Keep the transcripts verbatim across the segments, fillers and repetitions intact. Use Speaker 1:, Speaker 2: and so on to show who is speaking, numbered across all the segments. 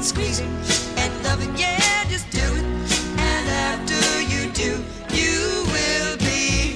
Speaker 1: squeezing and loving, yeah, just do it. And after you do, you will be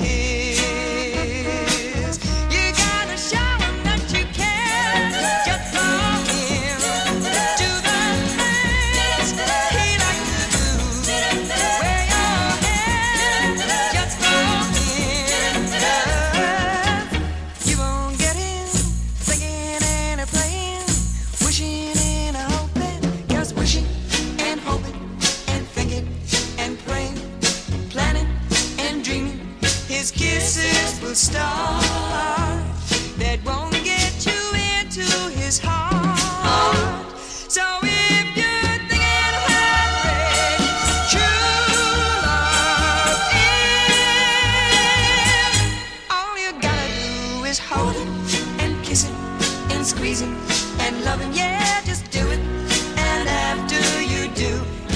Speaker 1: his. You gotta show him that you care. Just fall in, do the things he likes to do. Wear your hair, just fall in love. You won't get him singing and a playing, wishing and a hoping, just wishing and hoping and thinking and praying, planning and dreaming. His kisses will start that won't get you into his heart. So if you're thinking of having true love in, all you gotta do is hold him and kiss him and squeeze him and love him, yeah, just do it. And after you do,